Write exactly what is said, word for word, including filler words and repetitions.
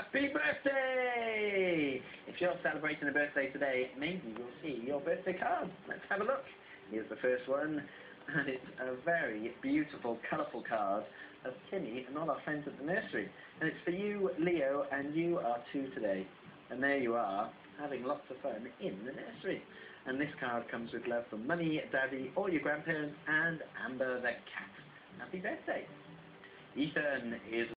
Happy birthday! If you're celebrating a birthday today, maybe you'll see your birthday card. Let's have a look. Here's the first one, and it's a very beautiful, colourful card of Timmy and all our friends at the nursery. And it's for you, Leo, and you are two today. And there you are, having lots of fun in the nursery. And this card comes with love from Mummy, Daddy, all your grandparents, and Amber the cat. Happy birthday! Ethan is